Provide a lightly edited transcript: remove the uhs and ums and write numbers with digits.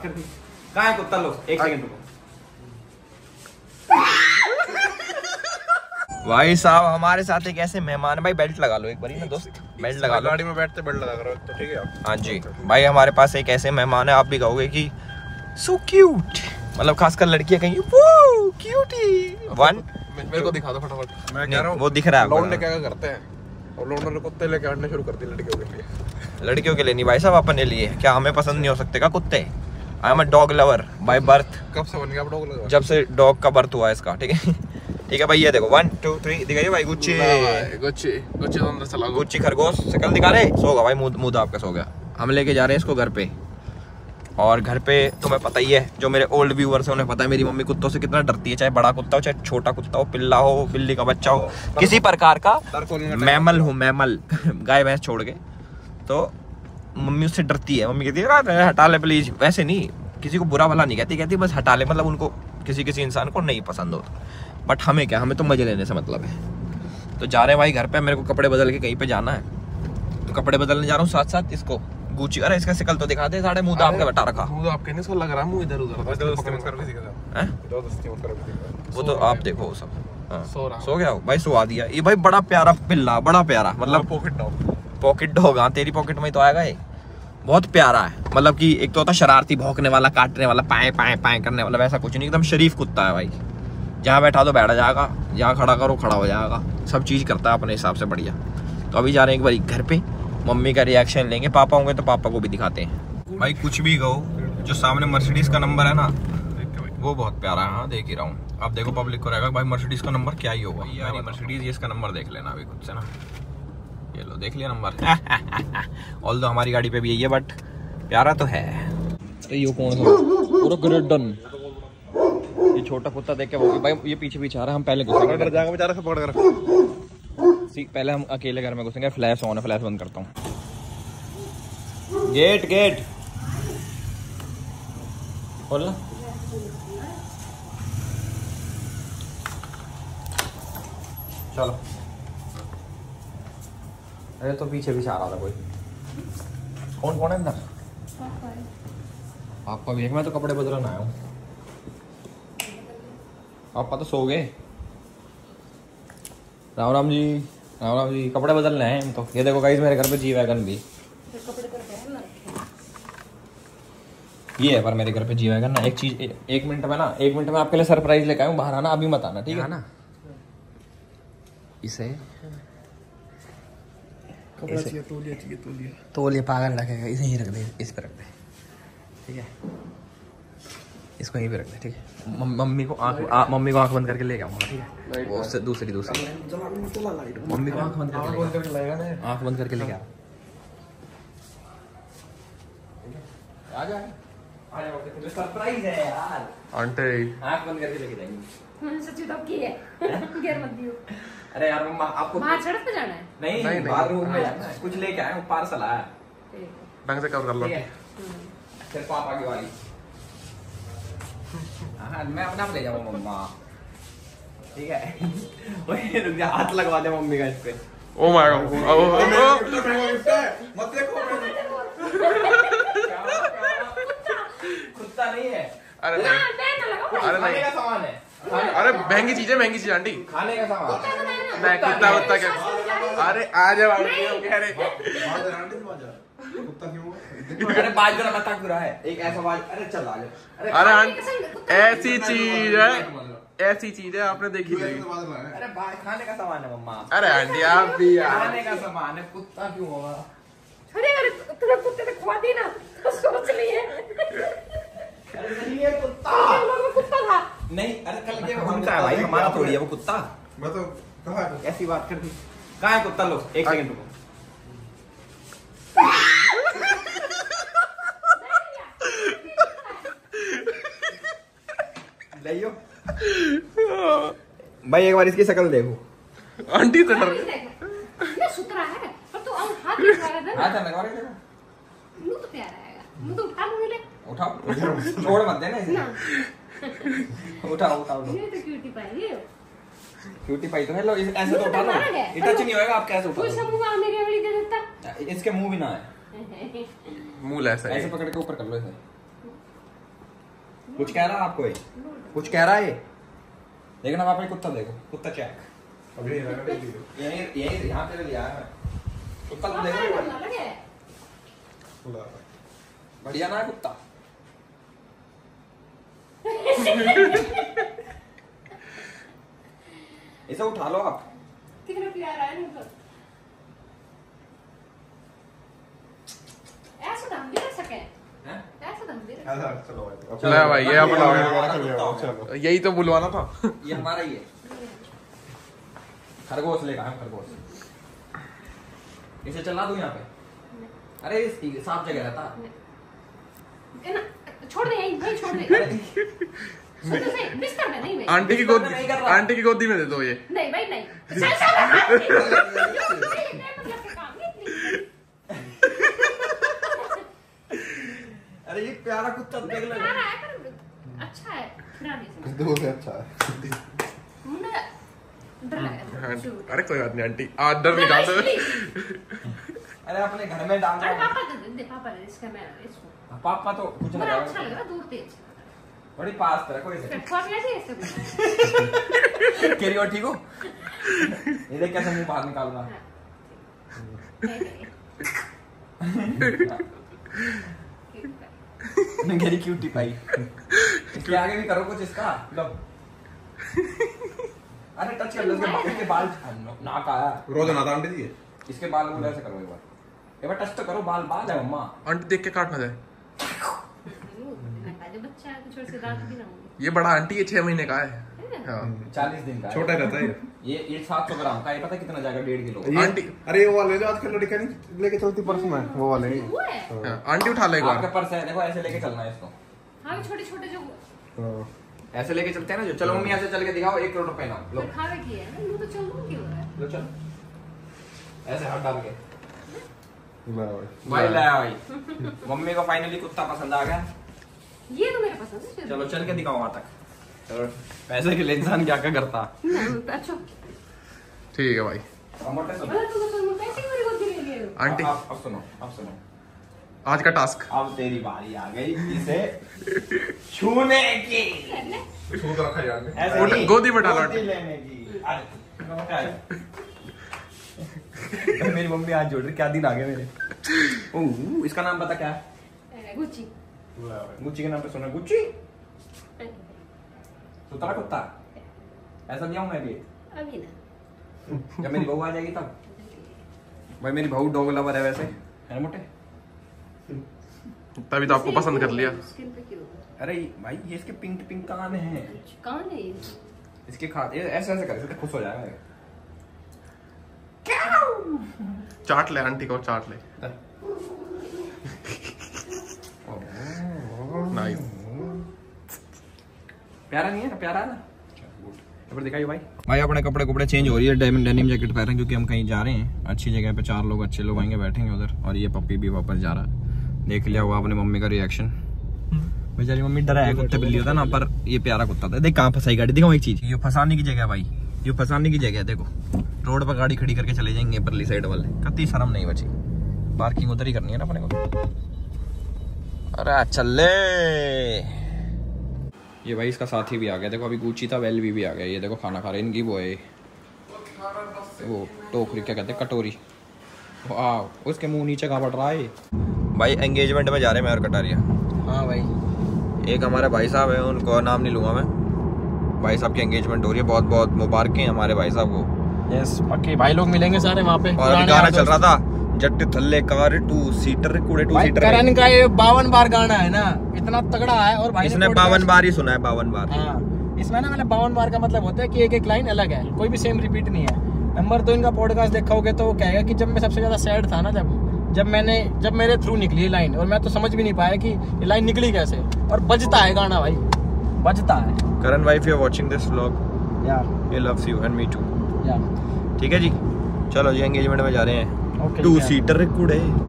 कर दी। कहाँ है कुत्ता? लो एक सेकंड रुको। भाई साहब हमारे साथ एक ऐसे मेहमान है, भाई बेल्ट लगा लो एक बारी ना दोस्त, बेल्ट लगा लो। गाड़ी में बैठते बेल्ट लगा करो तो ठीक है। हाँ जी भाई, हमारे पास एक ऐसे मेहमान है, आप भी कहोगे कि सो क्यूट, मतलब खासकर लड़कियां कहेंगी वो क्यूटी। वन मेरे को दिखा दो फटाफट। मैं कह रहा हूँ वो दिख रहा है लौंडे क्या करते हैं, और लौंडे कुत्ते लेके आने शुरू कर दी लड़कियों के लिए। लड़कियों के लिए नहीं भाई साहब, अपने लिए। क्या हमें पसंद नहीं हो सकते क्या कुत्ते? I am a dog lover by birth. कब से बन गया डॉग लवर? जब से डॉग का बर्थ हुआ है इसका। ठीक है ठीक है भाई, ये देखो 1 2 3 दिखाइए भाई। गुच्ची गुच्ची तो अंदर चला। गुच्ची खरगोश शक्ल दिखा रहे, सोगा भाई, मुंह आपका सो गया। हम लेके जा रहे हैं इसको घर पे, और घर पे तुम्हें पता ही है, जो मेरे ओल्ड व्यूअर्स हैं उन्हें पता है मेरी मम्मी कुत्तों से कितना डरती है। चाहे बड़ा कुत्ता हो, चाहे छोटा कुत्ता हो, पिल्ला हो, बिल्ली का बच्चा हो, किसी प्रकार का मैमल हो, मैमल गाय भैंस छोड़ के, तो मम्मी उससे डरती है। मम्मी कहती है हटा ले प्लीज। वैसे नहीं, किसी को बुरा भला नहीं कहती, कहती बस हटा ले, मतलब उनको किसी इंसान को नहीं पसंद होता। बट हमें क्या, हमें तो मजे लेने से मतलब है। तो जा रहे हैं भाई घर पे, मेरे को कपड़े बदल के कहीं पे जाना है, तो कपड़े बदलने जा रहा हूँ, साथ साथ इसको गुच्ची। अरे इसका शिकल तो दिखा दे, साढ़े मुंह आपके बटा रखा। मुंह आपके नहीं, सो लग रहा मुंह इधर उधर। वो तो आप देखो वो सब सो गया भाई, सुआ दिया। ये भाई बड़ा प्यारा पिल्ला, बड़ा प्यारा, मतलब पॉकेट डॉग। हाँ तेरी पॉकेट में तो आएगा ये, बहुत प्यारा है। मतलब कि एक तो होता शरारती, भौंकने वाला, काटने वाला, पाए पाए पाए करने वाला, वैसा कुछ नहीं, एकदम शरीफ कुत्ता है भाई। जहाँ बैठा दो बैठ जाएगा, जहाँ खड़ा करो खड़ा हो जाएगा, सब चीज़ करता है अपने हिसाब से बढ़िया। तो अभी जा रहे हैं एक बार घर पे, मम्मी का रिएक्शन लेंगे, पापा होंगे तो पापा को भी दिखाते हैं। भाई कुछ भी कहो, जो सामने मर्सिडीज का नंबर है ना, वो बहुत प्यारा है। हाँ देख ही रहा हूँ, अब देखो पब्लिक को रहेगा भाई मर्सिडीज का नंबर क्या ही होगा। यार मर्सिडीज, ये इसका नंबर देख लेना अभी खुद से ना, ये लो देख लिया नंबर। ऑल दो हमारी गाड़ी पे भी यही है, बट प्यारा तो है। तो ये कौन सा पूरा ग्रेट डन, ये छोटा कुत्ता देख के वो भाई ये पीछे पीछे आ रहा है। हम पहले घुसेंगे, डर जाएगा बेचारा, सब पकड़ कर। पहले हम अकेले घर में घुसेंगे। फ्लैश ऑन है, फ्लैश बंद करता हूँ। गेट गेट खोलना। चलो। अरे तो पीछे पीछे आ रहा था कोई। कौन कौन है अंदर? आपका भी है। मैं तो कपड़े बदलने आया हूँ। आपका तो सो गए। राम राम जी, राम राम जी। कपड़े बदलने हैं हम तो। ये देखो गाइस, मेरे घर पे जी वैगन भी ये है, पर मेरे घर पे जी वैगन ना, एक चीज एक मिनट में ना, एक मिनट में आपके लिए सरप्राइज लेकर आऊँ। बाहर आना, अभी मत आना, ठीक है ना? इसे तोलिए पागल लगेगा, इसे ही रख दे, इस पे रख दे, ठीक है? इसको यहीं पे रख दे, ठीक है? मम्मी को आंख बंद करके ले आऊंगा, ठीक है? वो उससे दूसरी मम्मी को आंख बंद करके लेके आ जाए। सरप्राइज है यार आंटी, आंख बंद करके लेके जाएंगे। सच्ची तो की है, गिर मत दियो। अरे यार मम्मा, आपको बाहर सड़क पे जाना है? नहीं बाथरूम में जाना है। कुछ लेके आए, पार्सल आया। ढंग से कर लो। फिर पापा की वाली। हाँ मैं अपना ले जाऊंगा मम्मा, ठीक है? रुक जा, हाथ लगवा दे मम्मी का इस पे। ओ माय गॉड, मत देखो। कुत्ता नहीं है। अरे अरे खाने का सामान है। अरे महंगी चीज है, महंगी चीज आंटी। खाने का सामान मैं कुत्ता क्या? अरे आ जाओ आंटी, कह रहे कुत्ता क्यों? अरे बाज जरा बता क्यों रहा है? एक ऐसा बाज, अरे चल आ जा। अरे आंटी ऐसी चीज है, ऐसी चीज है आपने देखी नहीं। अरे खाने का सामान है मम्मा। अरे आंटी आप भी यार, खाने का सामान है, कुत्ता क्यों होगा? अरे तुझे कुत्ते ने खवा दी ना, तो सोच लिए। अरे नहीं है कुत्ता, कुत्ता था नहीं। अरे कल के उनका है भाई, हमारा थोड़ी है वो कुत्ता। मैं तो कहा ऐसी बात कर दी। कहाँ है कुत्ता? लो एक सेकंड रुको। लियो भाई, एक बार इसकी शक्ल देखो। आंटी तो डर ये सुतरा है, पर तू हाथ लगा रहा है। हाथ लगा रहे देखो, मुंह तो प्यारा आएगा। मुंह तो उठा मुंह ले, उठाओ, छोड़ मत देना इसे। उठाओ। ये तो क्यूटी पाई है। क्यूटी पाई तो है। लो ऐसे तो उठा लो, इतना नहीं होएगा। आप कैसे उठा लो? मुंह मेरी अगली दे देता। इसके मुंह भी ना है, मुंह ऐसा ऐसे पकड़ के ऊपर कर लो इसे। कुछ कह रहा है आपको ये? कुछ कह रहा है ये? देखना वहाँ पे कुत्ता देखो, कुत्ता चेक। अभी यही यहाँ पे लिया है कुत्ता तो देखो। बढ़िया ना है कुत्ता। इसे उठा लो आप। कितना प्यारा है ना। ऐसा दाम भी रख सके। ऐसा दाम भी रख। चलो भाई ये अपना चलो यही तो बुलवाना था। ये हमारा ही है। खरगोश लेगा हम खरगोश। इसे चला दूं यहाँ पे? अरे साफ जगह रहता। छोड़ दे यहीं छोड़ दे। बिस्तर में नहीं भाई। आंटी की गोदी में दे दो ये। नहीं भाई नहीं। अरे ये प्यारा कुत्ता देख लो। अच्छा है। दो से अच्छा है। अरे कोई बात नहीं आंटी, आज डर निकाल दो। अरे अपने घर में डाल दो। पापा दे इसका मैं इसको। पापा तो कुछ नहीं अच्छा लग रहा दूर तेज। बड़ी पास तरह कोई से। ख्वाब कैसे इसका? केरी और ठीक हो? ये देख कैसे मुंह बाहर निकालना। मेरी क्यूटी पाई। इसके आगे भी करो कुछ इसका। लो। अरे टच कर लो इसके बाल। नाक आया। रोज ना आंटी जी इसके बाल मुझे ऐसे करो एक बार टच तो करो। बाल बाल है मम्मा। आंटी देख के काटना जाए। ये बड़ा आंटी ये 6 महीने का है। हाँ 40 दिन का। छोटा रहता है ये 700 ग्राम का। ये पता कितना जाएगा? 1.5 किलो। आंटी अरे वो वाले जो आजकल लड़कियां नहीं लेके चलती पर्स में वो वाले। आंटी उठा ले एक बार। आपका पर्स है देखो, ऐसे लेके चलना है इसको। हाँ छोटे छोटे जो ऐसे लेके चलते हैं ना जो। चलो मम्मी ऐसे चल के दिखाओ। 1 करोड़ रुपए ना लो। खावे की है ना तो चल दूं क्यों है? लो चल ऐसे हाथ डाल के। भाई लाया भाई। मम्मी को फाइनली कुत्ता पसंद आ गया। ये तो मेरे पसंद है। चलो चल के दिखाओ वहां तक। चलो पैसे के लिए इंसान क्या क्या करता। अच्छा ठीक है भाई। मोटे सुनो आंटी अब सुनो आज का टास्क। अब तेरी बारी आ गई इसे छूने की। ऐसे गोदी में डालो लेने की। मेरी मम्मी आज जोड़ रही। क्या दिन आ गए मेरे। ओह इसका नाम पता क्या है? गुच्ची। गुच्ची के नाम पे सुना गुच्ची। सुतरा कुत्ता। ऐसा नहीं आऊंगा अभी ना जब मेरी बहू आ जाएगी तब। भाई मेरी बहू डॉग लवर है वैसे है मोटे। तभी तो आपको पसंद कर लिया। अरे भाई ये इसके पिंक पिंक कान है। कान है इसके खाते ऐसे ऐसे करे तो खुश हो जाएगा। चाट ले आंटी को चाट ले। नाइस। प्यारा नहीं है ना? प्यारा है ना? दिखाइए भाई अपने कपड़े चेंज हो रही है। डेनिम जैकेट पहन रहे हैं क्योंकि हम कहीं जा रहे हैं अच्छी जगह पे। 4 लोग अच्छे लोग आएंगे बैठेंगे उधर। और ये पप्पी भी वापस जा रहा है। देख लिया हुआ अपने मम्मी का रिएक्शन। बेचारी मम्मी डरा है कुत्ते बिल्ली होता ना, पर ये प्यारा कुत्ता था। देख कहाँ फंसाई गाड़ी। देखो एक चीज, ये फंसाने की जगह भाई। ये फंसाने की जगह है। देखो रोड पर गाड़ी खड़ी करके चले जाएंगे परली साइड वाले। कत्ती शर्म नहीं बची। पार्किंग उधर ही करनी है ना अपने को। अरे चले ये भाई इसका साथी भी आ गया। देखो अभी गुच्ची था वेल भी आ गया। ये देखो खाना खा रहे इनकी वो है वो टोकरी क्या कहते हैं कटोरी। वाह उसके मुंह नीचे कहाँ पड़ रहा है भाई। एंगेजमेंट में जा रहे हैं मैं और कटारिया। हाँ भाई एक हमारे भाई साहब है उनको नाम नहीं लूँगा मैं। भाई साहब की एंगेजमेंट हो रही है। बहुत बहुत मुबारकें हमारे भाई साहब को। यस पक्के भाई लोग मिलेंगे सारे वहाँ पे। और गाना चल रहा था जट थल्ले कार 2 सीटर कूड़े 2 सीटर। करण का ये 52 बार गाना है ना, इतना तगड़ा है। और भाई इसने 52 बार ही सुना है। 52 बार। हाँ इसमें ना मैंने 52 बार का मतलब होता है कि एक एक लाइन अलग है, कोई भी सेम रिपीट नहीं है। नंबर 2 इनका पॉडकास्ट देखा होगे तो वो कहेगा कि जब मैं सबसे ज्यादा सैड था ना जब मेरे थ्रू निकली लाइन, और मैं तो समझ भी नहीं पाया कि ये लाइन निकली कैसे। और बजता है गाना भाई, बजता है। करण भाई if you are watching this vlog यार he loves you and me too. यार ठीक है जी चलो जी एंगेजमेंट में जा रहे हैं। 2 सीटर कूड़े।